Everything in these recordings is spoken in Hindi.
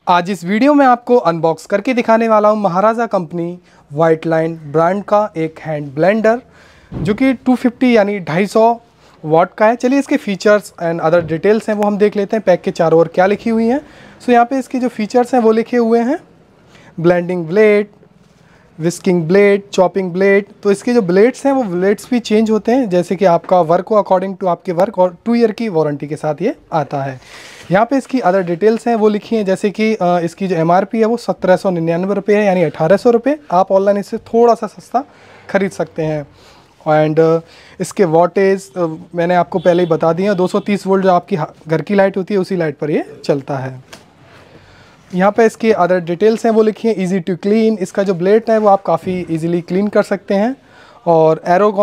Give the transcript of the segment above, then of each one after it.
आज इस वीडियो में आपको अनबॉक्स करके दिखाने वाला हूँ Maharaja company white line brand का एक हैंड ब्लेंडर जो कि 250 यानी 250 वाट का है। चलिए इसके फीचर्स एंड अदर डिटेल्स हैं वो हम देख लेते हैं। पैक के चारों ओर क्या लिखी हुई हैं। सो यहाँ पे इसके जो फीचर्स हैं वो लिखे हुए हैं blending blade, whisking blade, chopping blade. तो इसके जो ब्लेड्स हैं वो ब्लेड्स भी चेंज होते हैं जैसे कि आपका वर्क हो अकॉर्डिंग टू आपके वर्क, और 2 ईयर की वारंटी के साथ ये आता है। यहाँ पे इसकी अदर डिटेल्स हैं वो लिखी हैं जैसे कि इसकी जो MRP है वो 1799 रुपये है यानी 1800 रुपये। आप ऑनलाइन इससे थोड़ा सा सस्ता खरीद सकते हैं। एंड इसके वॉटेज मैंने आपको पहले ही बता दिया, 230 वोल्ट जो आपकी घर की लाइट होती है उसी लाइट पर ये चलता है। यहाँ पे इसकी अदर डिटेल्स हैं वो लिखी हैं ईजी टू क्लीन। इसका जो ब्लेड है वो आप काफ़ी इजीली क्लीन कर सकते हैं। और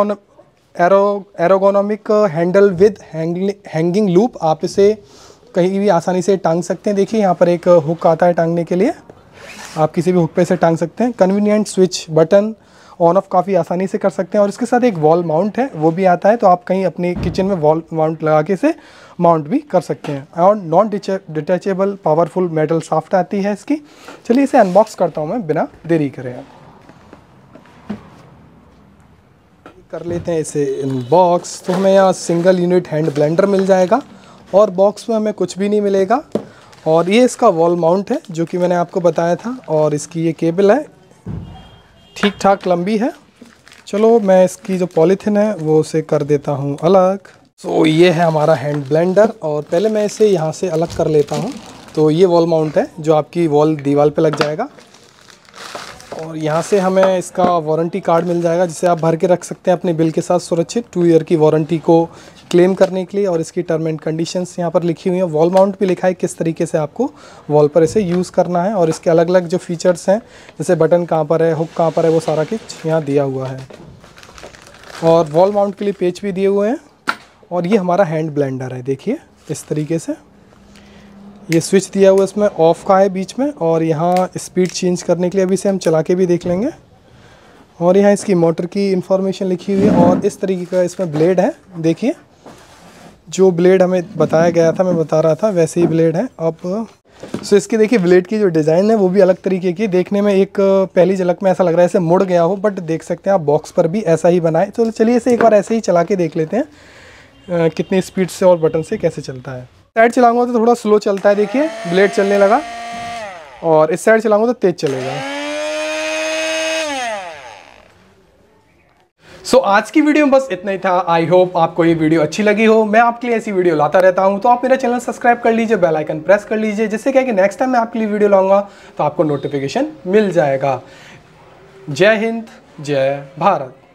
ergonomic handle with hanging loop, आप इसे कहीं भी आसानी से टांग सकते हैं। देखिए यहाँ पर एक हुक आता है टांगने के लिए, आप किसी भी हुक पे से टांग सकते हैं। Convenient switch button on off काफ़ी आसानी से कर सकते हैं। और इसके साथ एक वॉल माउंट है वो भी आता है, तो आप कहीं अपने किचन में वॉल माउंट लगा के इसे माउंट भी कर सकते हैं। और non detachable powerful metal shaft आती है इसकी। चलिए इसे अनबॉक्स करता हूँ मैं बिना देरी करे। कर लेते हैं इसे अनबॉक्स। तो हमें यहाँ सिंगल यूनिट हैंड ब्लेंडर मिल जाएगा और बॉक्स में हमें कुछ भी नहीं मिलेगा। और ये इसका वॉल माउंट है जो कि मैंने आपको बताया था। और इसकी ये केबल है, ठीक ठाक लंबी है। चलो मैं इसकी जो पॉलीथिन है वो उसे कर देता हूँ अलग। सो ये है हमारा हैंड ब्लेंडर और पहले मैं इसे यहाँ से अलग कर लेता हूँ। तो ये वॉल माउंट है जो आपकी वॉल दीवार पे लग जाएगा। और यहाँ से हमें इसका वारंटी कार्ड मिल जाएगा जिसे आप भर के रख सकते हैं अपने बिल के साथ सुरक्षित 2 ईयर की वारंटी को क्लेम करने के लिए। और इसकी टर्म एंड कंडीशंस यहाँ पर लिखी हुई हैं। वॉल माउंट भी लिखा है किस तरीके से आपको वॉल पर इसे यूज़ करना है। और इसके अलग अलग जो फीचर्स हैं जैसे बटन कहाँ पर है, हुक कहाँ पर है, वो सारा कुछ यहाँ दिया हुआ है। और वॉल माउंट के लिए पेच भी दिए हुए हैं। और ये हमारा हैंड ब्लेंडर है, देखिए इस तरीके से ये स्विच दिया हुआ है, इसमें ऑफ का है बीच में। और यहाँ स्पीड चेंज करने के लिए अभी इसे हम चला के भी देख लेंगे। और यहाँ इसकी मोटर की इंफॉर्मेशन लिखी हुई है। और इस तरीके का इसमें ब्लेड है, देखिए जो ब्लेड हमें बताया गया था, मैं बता रहा था वैसे ही ब्लेड है। अब सो इसकी देखिए ब्लेड की जो डिज़ाइन है वो भी अलग तरीके की, देखने में एक पहली झलक में ऐसा लग रहा है ऐसे मुड़ गया हो, बट देख सकते हैं आप बॉक्स पर भी ऐसा ही बनाए। तो चलिए इसे एक बार ऐसे ही चला के देख लेते हैं कितनी स्पीड से और बटन से कैसे चलता है। साइड चलाऊंगा तो थोड़ा स्लो चलता है, देखिए ब्लेड चलने लगा। और इस साइड चलाऊंगा तो तेज चलेगा। सो आज की वीडियो में बस इतना ही था। आई होप आपको ये वीडियो अच्छी लगी हो। मैं आपके लिए ऐसी वीडियो लाता रहता हूं, तो आप मेरा चैनल सब्सक्राइब कर लीजिए, बेल आइकन प्रेस कर लीजिए, जिससे क्या है कि नेक्स्ट टाइम मैं आपके लिए वीडियो लाऊंगा तो आपको नोटिफिकेशन मिल जाएगा। जय हिंद, जय भारत।